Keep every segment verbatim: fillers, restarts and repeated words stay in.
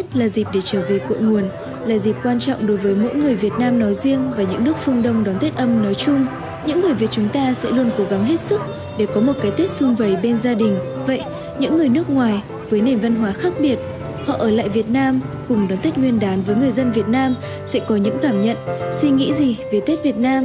là dịp để trở về cội nguồn, là dịp quan trọng đối với mỗi người Việt Nam nói riêng và những nước phương Đông đón Tết Âm nói chung. Những người Việt chúng ta sẽ luôn cố gắng hết sức để có một cái Tết sum vầy bên gia đình. Vậy, những người nước ngoài với nền văn hóa khác biệt, họ ở lại Việt Nam cùng đón Tết Nguyên đán với người dân Việt Nam sẽ có những cảm nhận, suy nghĩ gì về Tết Việt Nam?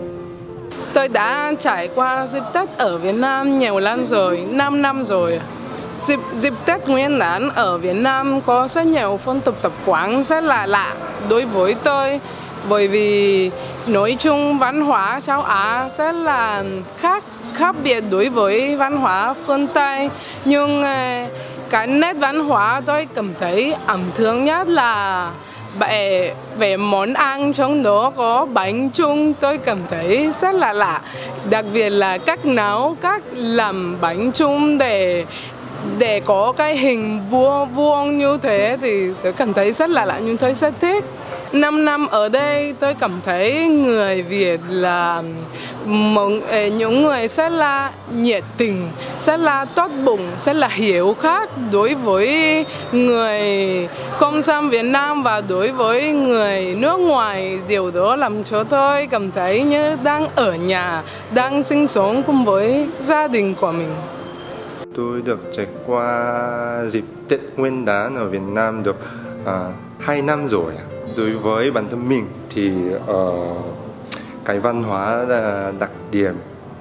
Tôi đã trải qua dịp Tết ở Việt Nam nhiều lần rồi, năm năm rồi. Dịp, dịp Tết Nguyên đán ở Việt Nam có rất nhiều phong tục tập quán rất là lạ đối với tôi. Bởi vì nói chung văn hóa châu Á rất là khác, khác biệt đối với văn hóa phương Tây. Nhưng cái nét văn hóa tôi cảm thấy ấn tượng nhất là về, về món ăn trong đó có bánh chưng, tôi cảm thấy rất là lạ. Đặc biệt là cách nấu, cách làm bánh chưng để để có cái hình vuông vuông như thế thì tôi cảm thấy rất là lạ, nhưng tôi rất thích. Năm năm ở đây tôi cảm thấy người Việt là một, những người rất là nhiệt tình, rất là tốt bụng, rất là hiểu khác đối với người công dân Việt Nam và đối với người nước ngoài. Điều đó làm cho tôi cảm thấy như đang ở nhà, đang sinh sống cùng với gia đình của mình. Tôi được trải qua dịp Tết Nguyên đán ở Việt Nam được hai uh, năm rồi. Đối với bản thân mình thì uh, cái văn hóa uh, đặc điểm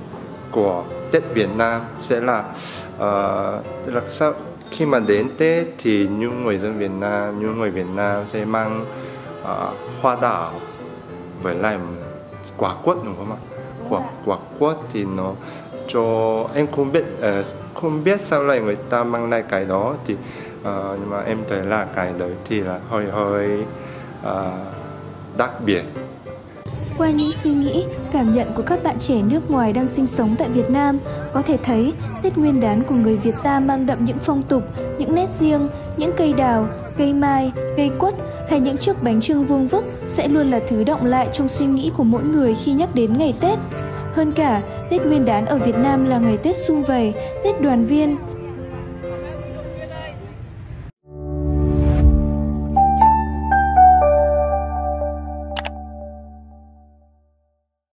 của Tết Việt Nam sẽ là, uh, tức là sau khi mà đến Tết thì những người dân Việt Nam, những người Việt Nam sẽ mang uh, hoa đào với lại quả quất, đúng không ạ? Quả quả quất thì nó cho em không biết uh, không biết sao lại người ta mang lại cái đó thì uh, nhưng mà em thấy là cái đấy thì là hơi hơi uh, đặc biệt. Qua những suy nghĩ, cảm nhận của các bạn trẻ nước ngoài đang sinh sống tại Việt Nam, có thể thấy Tết Nguyên đán của người Việt ta mang đậm những phong tục, những nét riêng, những cây đào, cây mai, cây quất hay những chiếc bánh chưng vuông vức sẽ luôn là thứ đọng lại trong suy nghĩ của mỗi người khi nhắc đến ngày Tết. Hơn cả, Tết Nguyên đán ở Việt Nam là ngày Tết sum vầy, Tết đoàn viên,